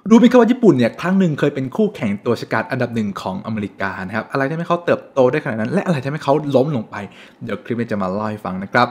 รู้ไหมครับว่าญี่ปุ่นเนี่ยครั้งหนึ่งเคยเป็นคู่แข่งตัวฉกาจอันดับหนึ่งของอเมริกานะครับอะไรทำให้เขาเติบโตได้ขนาดนั้นและอะไรทำให้เขาล้มลงไปเดี๋ยวคลิปนี้จะมาเล่าให้ฟังนะครับ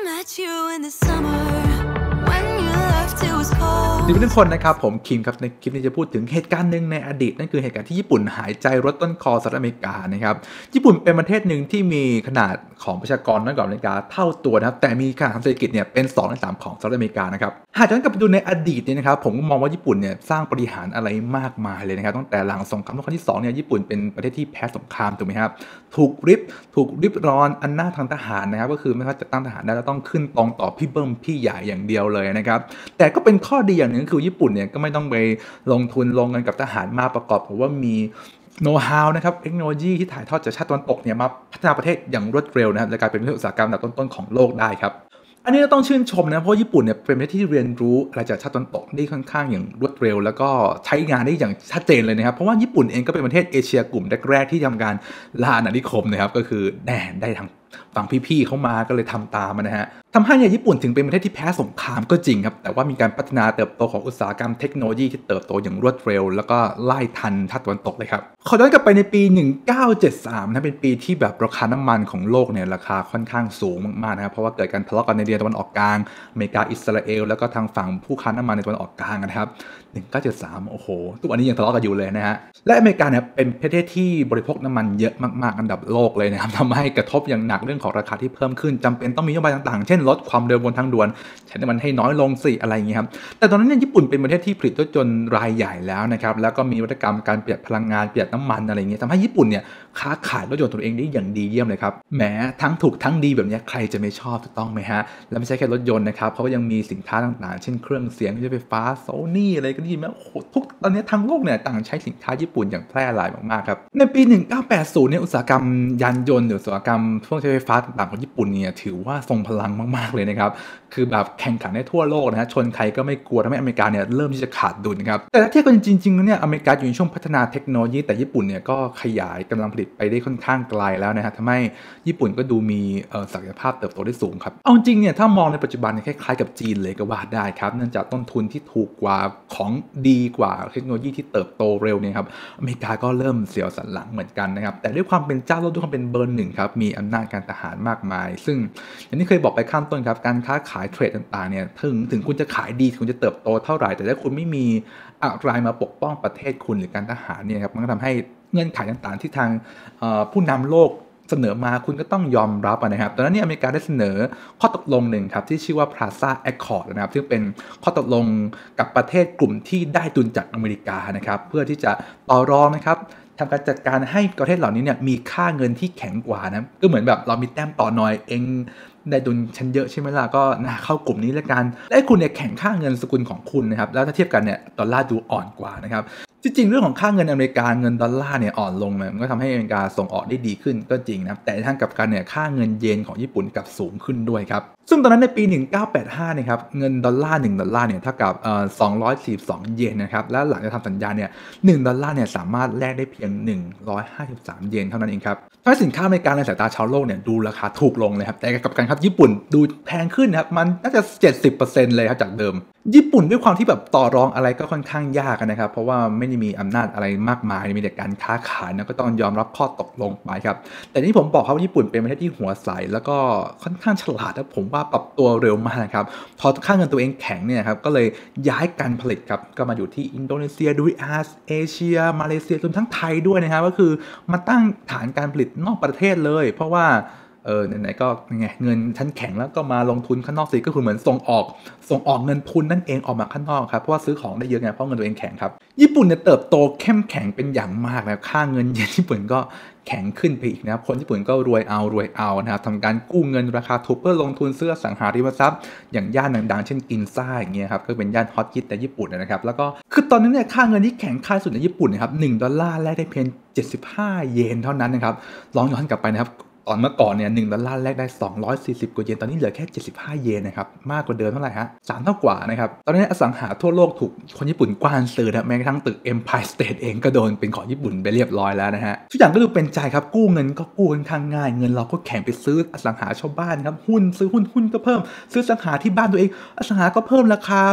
สวัสดีทุกคนนะครับผมคิมครับในคลิปนี้จะพูดถึงเหตุการณ์หนึ่งในอดีตนั่นคือเหตุการณ์ที่ญี่ปุ่นหายใจรถต้นคอสหรัฐอเมริกานะครับญี่ปุ่นเป็นประเทศหนึ่งที่มีขนาดของประชากรน้อยกว่าอเมริกาเท่าตัวนะครับแต่มีขนาดทางเศรษฐกิจเนี่ยเป็น2ใน3ของสหรัฐอเมริกานะครับหากย้อนกลับไปดูในอดีตเนี่ยนะครับผมก็มองว่าญี่ปุ่นเนี่ยสร้างปาฏิหาริย์อะไรมากมายเลยนะครับตั้งแต่หลังสงครามโลกครั้งที่2เนี่ยญี่ปุ่นเป็นประเทศที่แพ้สงครามถูกไหมครับถูกริบรอนอำนาจทางทหารนะครับก็คือไม่ว่าจะตั้งทหารได้แล้วต้องขึ้นตรงต่อพี่เบิ้มพี่ใหญ่อย่างเดียวเลยนะครับแต่ก็เป็นข้อดีอย่างหนึ่งคือญี่ปุ่นเนี่ยก็ไม่ต้องไปลงทุนลงเงินกับทหารมาประกอบกับว่ามีโน้ตฮาวนะครับเทคโนโลยีที่ถ่ายทอดจากชาติตะวันตกเนี่ยมาพัฒนาประเทศอย่างรวดเร็วนะครับและกลายเป็นประเทศอุตสาหกรรมอันดับต้นๆของโลกได้ครับอันนี้เราต้องชื่นชมนะเพราะญี่ปุ่นเนี่ยเป็นประเทศที่เรียนรู้อะไรจากชาติตะวันตกได้ค่อนข้างอย่างรวดเร็วแล้วก็ใช้งานได้อย่างชัดเจนเลยนะครับเพราะว่าญี่ปุ่นเองก็เป็นประเทศเอเชียกลุ่มแรกๆที่ทำการล่าอาณานิคมนะครับก็คือได้ทางฝั่งพี่ๆเขามาก็เลยทำตามนะฮะทำให้ญี่ปุ่นถึงเป็นประเทศที่แพ้สงครามก็จริงครับแต่ว่ามีการพัฒนาเติบโตของอุตสาหกรรมเทคโนโลยีที่เติบโตอย่างรวดเร็วแล้วก็ไล่ทันชาติตะวันตกเลยครับขอย้อนกลับไปในปี 1973นะเป็นปีที่แบบราคาน้ำมันของโลกเนี่ยราคาค่อนข้างสูงมากๆนะครับเพราะว่าเกิดการทะเลาะกันในเดือนตะวันออกกลางอเมริกาอิสราเอลแล้วก็ทางฝั่งผู้ค้าน้ำมันในตะวันออกกลางนะครับ1973โอ้โหทุกวันนี้ยังทะเลาะกันอยู่เลยนะฮะและอเมริกาเนี่ยเป็นประเทศที่บริโภคน้ำมันเยอะมากๆอันดับโลกเลยนะครับทำให้กระทบอย่างหนักเรื่องของราคาที่เพิ่มขึ้นจำเป็นต้องมีนโยบายต่างๆเช่นลดความเร็วบนทางด่วนใช้น้ำมันให้น้อยลงสิอะไรอย่างเงี้ยครับแต่ตอนนั้นเนี่ยญี่ปุ่นเป็นประเทศที่ผลิตรถยนต์รายใหญ่แล้วนะครับแล้วก็มีนวัตกรรมการประหยัดพลังงานประหยัดน้ำมันอะไรอย่างเงี้ยทำให้ญี่ปุ่นเนี่ยค้าขายรถยนต์ตัวเองได้อย่างดีเยี่ยมเลยครับแหมทั้งถูกทั้งดีแบบนี้ใครจะไม่ชอบถูกต้องไหมฮะและไม่ใช่แค่รถยนต์นะครับเขาก็ยังมีสินค้าต่างๆเช่นเครื่องเสียงไฟฟ้าโซนี่อะไรก็ดีไหมโอ้โหทุกตอนนี้ทั้งโลกเนี่ยต่างใช้สินค้าญี่ปุ่นอย่างแพร่หลายมากๆครับในปี 1980 เนี่ยอุตสาหกรรมยานยนต์หรืออุตสาหกรรมเครื่องใช้ไฟฟ้าต่างๆของญี่ปุ่นเนี่ยถือว่าทรงพลังมากๆเลยนะครับคือแบบแข่งขันได้ทั่วโลกนะฮะชนใครก็ไม่กลัวทำให้อเมริกาเนี่ยเริ่มที่จะขาดดุลนะครับแต่ถ้าเทียบกันจริงๆเนี่ยอเมริกาอยู่ในช่วงพัฒนาเทคโนโลยีแต่ญี่ปุ่นเนี่ยก็ขยายกำลังผลิตไปได้ค่อนข้างไกลแล้วนะฮะทำให้ญี่ปุ่นก็ดูมีศักยภาพเติบโตได้สูงครับเอาจริงเนี่ยถ้ามองในปัจจุบันเนี่ยคล้ายๆกับจีนเลยก็ว่าได้ครับเนื่องจากต้นทุนที่ถูกกว่าของดีกว่าเทคโนโลยีที่เติบโตเร็วเนี่ยครับอเมริกาก็เริ่มเสียวสันหลังเหมือนกันนะครับแต่ด้วยความเป็นเจ้าโลกด้วยความเป็นเบอร์หนึ่งครับมีอำนาจการทหารมากมายซึ่งอย่างที่เคยบอกไปข้างต้นครับการค้าขายเทรดต่างๆเนี่ยถึงคุณจะขายดีคุณจะเติบโตเท่าไหร่แต่ถ้าคุณไม่มีอะไรมาปกป้องประเทศคุณหรือการทหารเนี่ยครับมันก็ทำให้เงื่อนไขต่างๆที่ทางผู้นำโลกเสนอมาคุณก็ต้องยอมรับนะครับตอนนั้นเนี่ยอเมริกาได้เสนอข้อตกลงหนึ่งครับที่ชื่อว่า Plaza Accord นะครับซึ่งเป็นข้อตกลงกับประเทศกลุ่มที่ได้ดุลจากอเมริกานะครับเพื่อที่จะต่อรองนะครับทำการจัดการให้ประเทศเหล่านี้เนี่ยมีค่าเงินที่แข็งกว่านะก็เหมือนแบบเรามีแต้มต่อหน่อยเองได้ดุลชั้นเยอะใช่ไหมล่ะก็เข้ากลุ่มนี้แล้วกันและคุณเนี่ยแข่งค่าเงินสกุลของคุณนะครับแล้วถ้าเทียบกันเนี่ยดอลลาร์ดูอ่อนกว่านะครับจริงๆเรื่องของค่าเงินอเมริกาเงินดอลลาร์เนี่ยอ่อนลงมันก็ทำให้อเมริกาส่งออกได้ดีขึ้นก็จริงนะแต่ทางกับกันเนี่ยค่าเงินเยนของญี่ปุ่นกลับสูงขึ้นด้วยครับซึ่งตอนนั้นในปี 1985เนี่ยครับเงินดอลลาร์1ดอลลาร์เนี่ยเท่ากับ242เยนนะครับและหลังจากทำสัญญาเนี่ย1ดอลลาร์เนี่ยสามารถแลกได้เพียง153เยนเท่านั้นเองครับทำให้สินค้าอเมริกาในสายตาชาวโลกเนี่ยดูราคาถูกลงเลยครับแต่กับกันครับญี่ปุ่นดูแพงขึ้นนะครับมันน่าจะ 70% เลยครับจากเดิมญี่ปุ่นด้วยความที่แบบต่อรองอะไรก็ค่อนข้างยากนะครับเพราะว่าไม่ได้มีอำนาจอะไรมากมายมีแต่การค้าขายนะก็ต้องยอมรับข้อตกลงไปครับแต่ที่ผมบอกครับว่าญี่ปุ่นเป็นประเทศที่หัวใสแล้วก็ค่อนข้างฉลาดนะผมว่าปรับตัวเร็วมากครับพอค่าเงินตัวเองแข็งเนี่ยครับก็เลยย้ายการผลิตครับก็มาอยู่ที่อินโดนีเซียดูอาร์เอเชียมาเลเซียรวมทั้งไทยด้วยนะครับก็คือมาตั้งฐานการผลิตนอกประเทศเลยเพราะว่าไหนๆก็ไงเงินชั้นแข็งแล้วก็มาลงทุนข้างนอกสิก็คือเหมือนส่งออกเงินทุนนั่นเองออกมาข้างนอกครับเพราะว่าซื้อของได้เยอะไงเพราะเงินตัวเองแข็งครับญี่ปุ่นเนี่ยเติบโตเข้มแข็งเป็นอย่างมากนะค่าเงินเยนญี่ปุ่นก็แข็งขึ้นไปอีกนะครับคนญี่ปุ่นก็รวยเอานะครับทำการกู้เงินราคาถูกเพื่อลงทุนซื้ออสังหาริมทรัพย์อย่างย่านดังๆเช่นกินซ่าอย่างเงี้ยครับก็เป็นย่านฮอตฮิตในญี่ปุ่นนะครับแล้วก็คือตอนนั้นเนี่ยค่าเงินที่แข็งค่าสุดในญี่ปุ่นนะครับ1ดอลลาร์แลกได้เพียง75เยนเท่านั้นนะครับลองย้อนกลับไปนะครับตอนเมื่อก่อนเนี่ย1ดอลลาร์แลกได้240กว่าเยนตอนนี้เหลือแค่75เยนนะครับมากกว่าเดิมเท่าไหร่ฮะ3เท่ากว่านะครับตอนนี้อสังหาทั่วโลกถูกคนญี่ปุ่นกว้านซื้อนะแม้กระทั่งตึก Empire State เองก็โดนเป็นของญี่ปุ่นไปเรียบร้อยแล้วนะฮะทุกอย่างก็ดูเป็นใจครับกู้เงินก็กู้ค่อนข้างง่ายเงินเราก็แข่งไปซื้ออสังหาชาวบ้านครับหุ้นซื้อหุ้นก็เพิ่มซื้ออสังหาที่บ้านตัวเองอสังหาก็เพิ่มราคา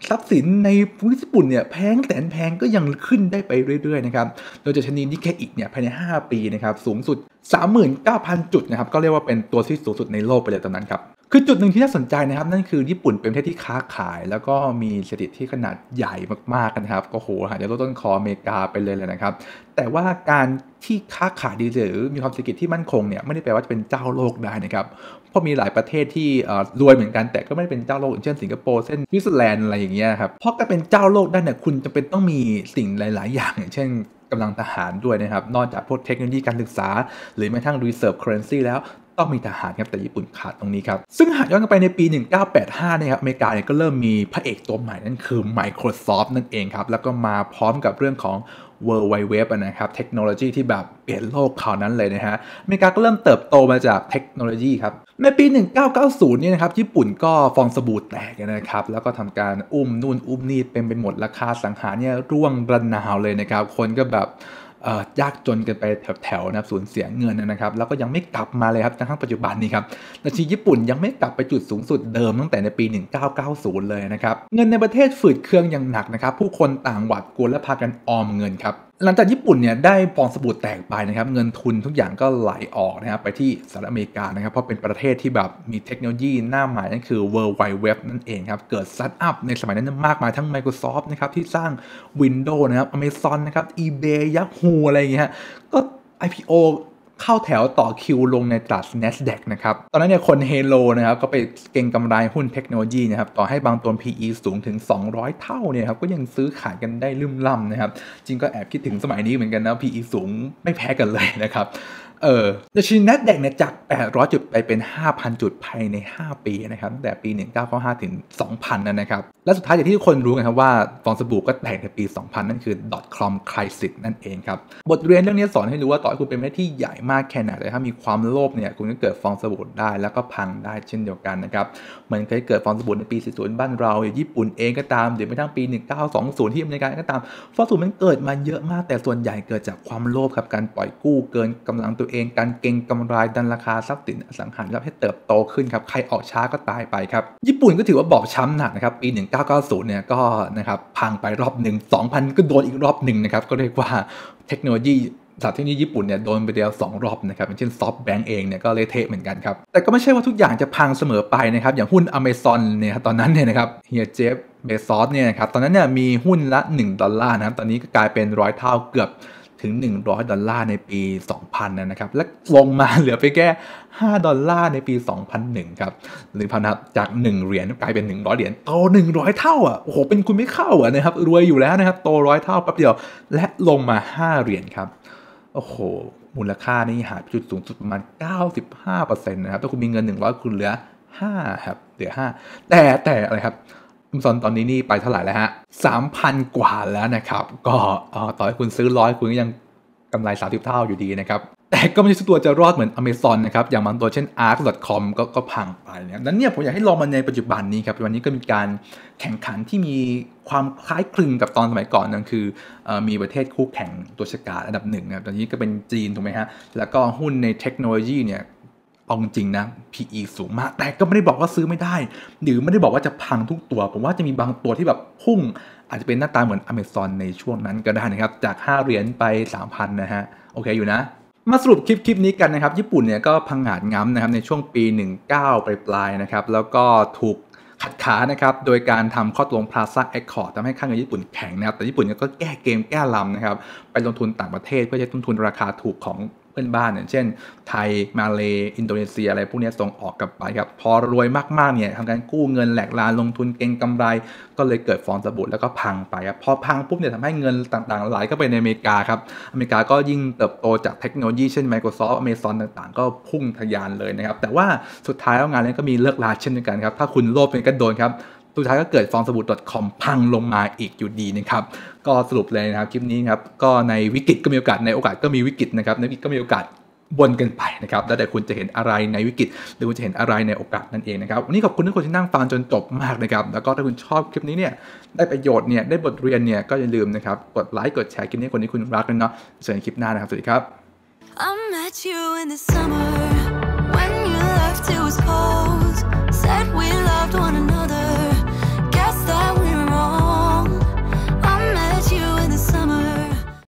ทรัพย์สินในภูมิญี่ปุ่นเนี่ยแพงแสนแพงก็ยังขึ้นได้ไปเรื่อยๆนะครับโดยดัชนีนิเคอิเนี่ยภายใน5ปีนะครับสูงสุด 39,000 จุดนะครับก็เรียกว่าเป็นตัวที่สูงสุดในโลกไปเลยตอนนั้นครับคือจุดหนึ่งที่น่าสนใจนะครับนั่นคือญี่ปุ่นเป็นประเทศที่ค้าขายแล้วก็มีเศรษฐกิจที่ขนาดใหญ่มากๆนะครับก็โหหาจะลดต้นคออเมริกาไปเลยนะครับแต่ว่าการที่ค้าขายดีหรือมีความเศรษฐกิจที่มั่นคงเนี่ยไม่ได้แปลว่าจะเป็นเจ้าโลกได้นะครับเพราะมีหลายประเทศที่รวยเหมือนกันแต่ก็ไม่ได้เป็นเจ้าโลกอย่างเช่นสิงคโปร์เช่นสวิตเซอร์แลนด์อะไรอย่างเงี้ยครับเพราะการเป็นเจ้าโลกได้เนี่ยคุณจำเป็นต้องมีสิ่งหลายๆอย่างอย่างเช่นกำลังทหารด้วยนะครับนอกจากพวกเทคโนโลยีการศึกษาหรือแม้กระทั่ง reserve currency แล้วต้องมีทหารครับแต่ญี่ปุ่นขาดตรงนี้ครับซึ่งหากย้อนกลับไปในปี 1985เนี่ยครับอเมริกาเนี่ยก็เริ่มมีพระเอกตัวใหม่นั่นคือ Microsoft นั่นเองครับแล้วก็มาพร้อมกับเรื่องของ World Wide Web นะครับเทคโนโลยีที่แบบเปลี่ยนโลกคราวนั้นเลยนะฮะอเมริกาก็เริ่มเติบโตมาจากเทคโนโลยีครับในปี 1990เนี่ยนะครับญี่ปุ่นก็ฟองสบู่แตกนะครับแล้วก็ทำการอุ้มนู่นอุ้มนี่เป็นไปหมดราคาสังหารเนี่ยร่วงระนาวเลยนะครับคนก็แบบยากจนกันไปแถวๆนะครับสูญเสียเงินนะครับแล้วก็ยังไม่กลับมาเลยครับจนทั้งปัจจุบันนี้ครับดัชนีญี่ปุ่นยังไม่กลับไปจุดสูงสุดเดิมตั้งแต่ในปี 1990 เลยนะครับเงินในประเทศฝืดเคืองอย่างหนักนะครับผู้คนต่างหวาดกลัวและพากันออมเงินครับหลังจากญี่ปุ่นเนี่ยได้ฟองสบู่แตกไปนะครับเงินทุนทุกอย่างก็ไหลออกนะครับไปที่สหรัฐอเมริกานะครับเพราะเป็นประเทศที่แบบมีเทคโนโลยีหน้าใหม่นั่นคือ World Wide Web นั่นเองครับเกิดสตาร์ทอัพในสมัยนั้นมากมายทั้ง Microsoft นะครับที่สร้าง Windows นะครับ Amazon นะครับ eBay Yahoo อะไรอย่างเงี้ยก็ IPO เข้าแถวต่อคิวลงในตลาด NASDAQ นะครับตอนนั้นเนี่ยคนเฮโลนะครับก็ไปเก็งกำไรหุ้นเทคโนโลยีนะครับต่อให้บางตัว PE สูงถึง200เท่าเนี่ยครับก็ยังซื้อขายกันได้ลืมล่ำนะครับจริงก็แอบคิดถึงสมัยนี้เหมือนกันนะ PE สูงไม่แพ้กันเลยนะครับดัชนี NASDAQ เนี่ยจาก800จุดไปเป็น 5,000 จุดภายใน5ปีนะครับตั้งแต่ปี1995ถึง2000นะครับและสุดท้ายอย่างที่ทุกคนรู้กันครับว่าฟองสบู่ก็แตกในปี2000นั่นคือ .com crisis นั่นเองครับบทเรียนเรื่องนี้สอนให้รู้ว่าต่อให้คุณเป็นประเทศที่ใหญ่มากแค่ไหนแต่ถ้ามีความโลภเนี่ยคุณก็เกิดฟองสบู่ได้แล้วก็พังได้เช่นเดียวกันนะครับเหมือนเคยเกิดฟองสบู่ในปี40บ้านเราญี่ปุ่นเองก็ตามหรือแม้กระทั่งปี1920ที่อเมริกาก็ตามฟองสบู่มันเกิดมาเยอะมากแต่ส่วนใหญ่เกิดจากความโลภครับการปล่อยกู้เกินกำลังตัวเองการเก็งกำไรดันราคาทรัพย์สินอสังหาริมทรัพย์ให้เติบโตขึ้นครับใครออกช้าก็ตายไปครับญี่ปุ่นก็ถือว่าบอบช้ำหนักนะครับปี1990เนี่ยก็นะครับพังไปรอบหนึ่ง2000ก็โดนอีกรอบหนึ่งนะครับก็เรียกว่าเทคโนโลยีสถานที่ญี่ปุ่นเนี่ยโดนไปเดียว2รอบนะครับอย่างเช่นซอฟต์แบงก์เองเนี่ยก็เละเทะเหมือนกันครับแต่ก็ไม่ใช่ว่าทุกอย่างจะพังเสมอไปนะครับอย่างหุ้น Amazon เนี่ยตอนนั้นเนี่ยนะครับเฮียเจฟเบซอสเนี่ยนะครับตอนนั้นเนี่ยมีหุ้นละ$1นะครับตอนนี้ก็กลายเป็น100เท่าเกือบถึง$100ในปี2000นะครับและลงมาเหลือไปแค่$5ในปี2001ครับหรือพันครับจาก1เหรียญกลายเป็น100เหรียญโต100เท่าอ่ะโอ้โหเป็นคุณไม่เข้าอ่ะนะครับรวยอยู่แล้วนะครับโต100เท่าแป๊บเดียวและลงมา5เหรียญครับโอ้โหมูลค่านี่หายไปจุดสูงสุดประมาณ 95% นะครับถ้าคุณมีเงิน100คุณเหลือ5ครับเหลือ5แต่อะไรครับAmazon ตอนนี้นี่ไปเท่าไหร่แล้วฮะ 3,000 กว่าแล้วนะครับก็ต่อให้คุณซื้อ100คุณก็ยังกำไร30เท่าอยู่ดีนะครับแต่ก็ไม่ใช่ทุกตัวจะรอดเหมือน Amazon นะครับอย่างบางตัวเช่น Arc.com ก็พังไปนะครับนั้นเนี่ยผมอยากให้ลองมาในปัจจุบันนี้ครับวันนี้ก็มีการแข่งขันที่มีความคล้ายคลึงกับตอนสมัยก่อนนั่นคือมีประเทศคู่แข่งตัวฉกาจอันดับ1นะครับตอนนี้ก็เป็นจีนถูกไหมฮะแล้วก็หุ้นในเทคโนโลยีเนี่ยเอาจริงนะ PE สูงมากแต่ก็ไม่ได้บอกว่าซื้อไม่ได้หรือไม่ได้บอกว่าจะพังทุกตัวผมว่าจะมีบางตัวที่แบบพุ่งอาจจะเป็นหน้าตาเหมือน Amazon ในช่วงนั้นก็ได้นะครับจาก5เหรียญไป 3,000 นะฮะโอเคอยู่นะมาสรุปคลิปนี้กันนะครับญี่ปุ่นเนี่ยก็พังงาดง้ำนะครับในช่วงปี19ปลายนะครับแล้วก็ถูกขัดขานะครับโดยการทำข้อตกลง Plaza Accord ทำให้ค่าเงินญี่ปุ่นแข็งนะครับแต่ญี่ปุ่นก็แก้เกมแก้ลำนะครับไปลงทุนต่างประเทศเพื่อจะต้นทุนราคาถูกของเพื่อนบ้านอย่างเช่นไทยมาเลอินโดนีเซียอะไรพวกนี้ส่งออกกลับไปครับพอรวยมากๆเนี่ยทำการกู้เงินแหลกลานลงทุนเก็งกำไรก็เลยเกิดฟองสบู่แล้วก็พังไปครับพอพังปุ๊บเนี่ยทำให้เงินต่างๆไหลเข้าไปในอเมริกาครับอเมริกาก็ยิ่งเติบโตจากเทคโนโลยีเช่น Microsoft Amazon ต่างๆก็พุ่งทะยานเลยนะครับแต่ว่าสุดท้ายแล้วงานนี้ก็มีเลิกลาเช่นเดียวกันครับถ้าคุณโลภเป็นก็โดนครับสุดท้ายก็เกิดฟองสบู่ .com พังลงมาอีกอยู่ดีนะครับก็สรุปเลยนะครับคลิปนี้ครับก็ในวิกฤตก็มีโอกาสในโอกาสก็มีวิกฤตนะครับในวิกฤตก็มีโอกาสวนกันไปนะครับแล้วแต่คุณจะเห็นอะไรในวิกฤตหรือคุณจะเห็นอะไรในโอกาสนั่นเองนะครับวันนี้ขอบคุณทุกคนที่นั่งฟังจนจบมากนะครับแล้วก็ถ้าคุณชอบคลิปนี้เนี่ยได้ประโยชน์เนี่ยได้บทเรียนเนี่ยก็อย่าลืมนะครับกดไลค์กดแชร์คลิปนี้คนที่คุณรักกันเนาะเจอกันคลิปหน้านะครับสวัสดีครับ I met you in the summer when you left it was cold said we loved one another